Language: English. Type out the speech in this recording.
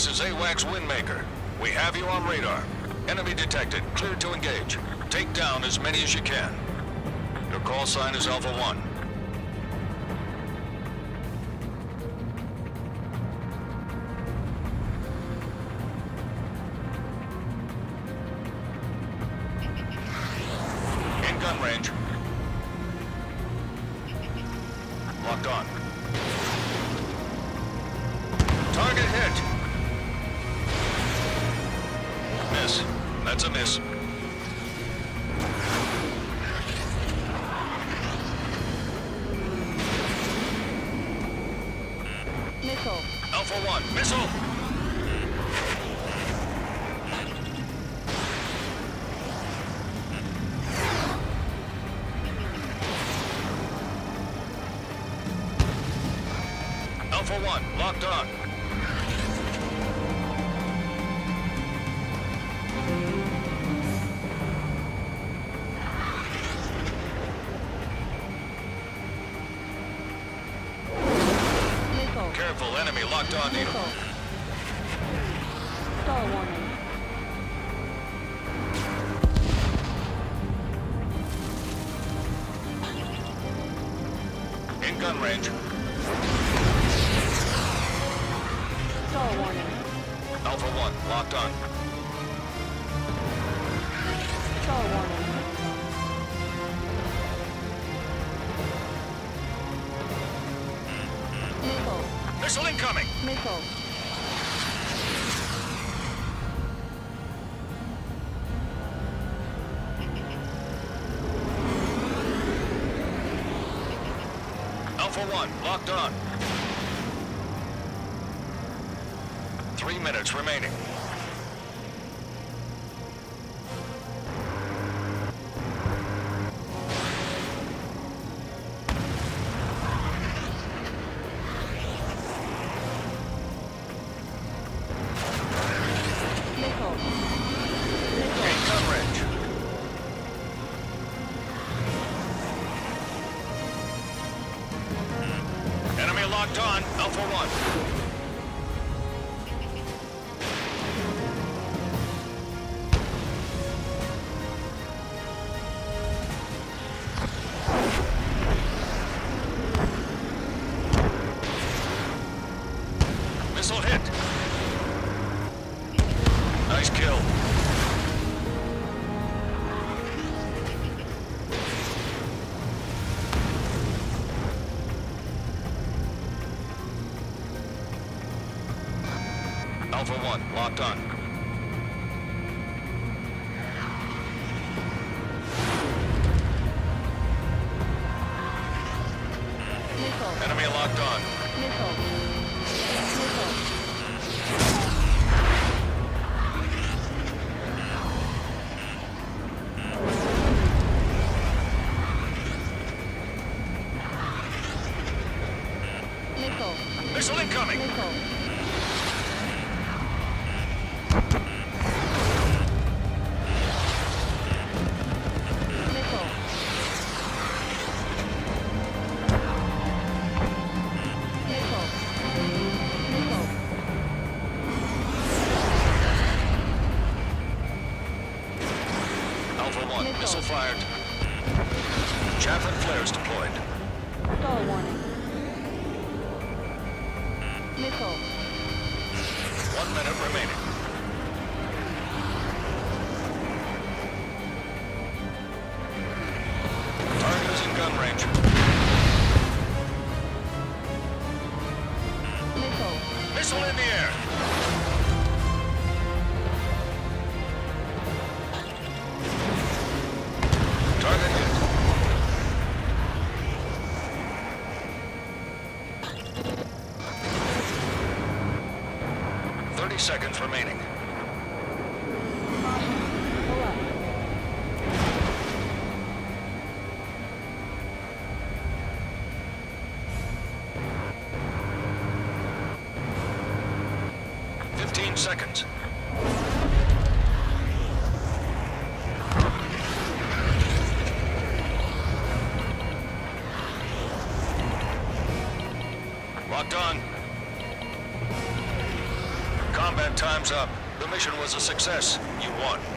This is AWACS Windmaker. We have you on radar. Enemy detected. Cleared to engage. Take down as many as you can. Your call sign is Alpha 1. In gun range. Locked on. Target hit. Miss. That's a miss. Missile. Alpha 1, missile! Alpha 1, locked on. Careful, enemy locked on to you. Stall warning. In gun range. Stall warning. Alpha 1, locked on. Stall warning. Missile. Missile incoming! Missile. Alpha 1, locked on. 3 minutes remaining. Missile. In gun range. Enemy locked on, Alpha 1. Missile hit. Nice kill. Alpha 1, locked on. Missile. Enemy locked on. Missile. Missile. Missile. Missile incoming! Missile. Missile. Missile. Missile. Alpha 1, Missile. missile fired. Chaff and flares deployed. Stall warning. Missile. 1 minute remaining. Target is in gun range. Missile. Missile in the air. Target hit. 30 seconds remaining. Pull up. 15 seconds. Locked on. Combat Time's up. The mission was a success. You won.